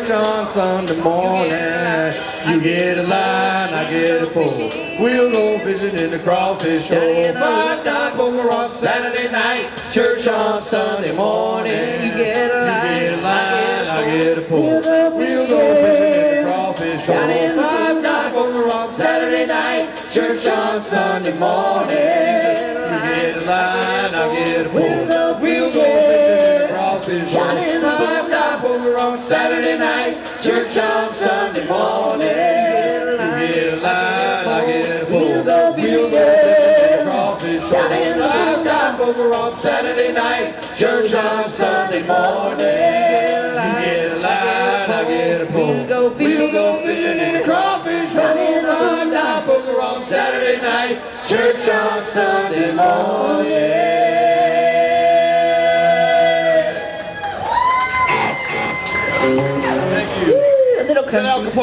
church on Sunday morning. You get a line, I get a pole. We'll go fishing in the crawfish hole. $5 poker on Saturday night, church on Sunday morning. You get a line, I get a pole. We'll go fishing in the crawfish hole. $5 poker on Saturday night, church on Sunday morning. You get a line, I get a pole. We'll go fishing in the crawfish hole. $5 poker on Saturday night, church on Sunday morning. You get a line, I get a pole. We'll go fishing in the crawfish hole. $5 poker on Saturday night, church on Sunday morning. You get a line, I get a pole. We'll go fishing in the crawfish hole. $5 poker on Saturday night, church on Sunday morning. Thank you. A little country.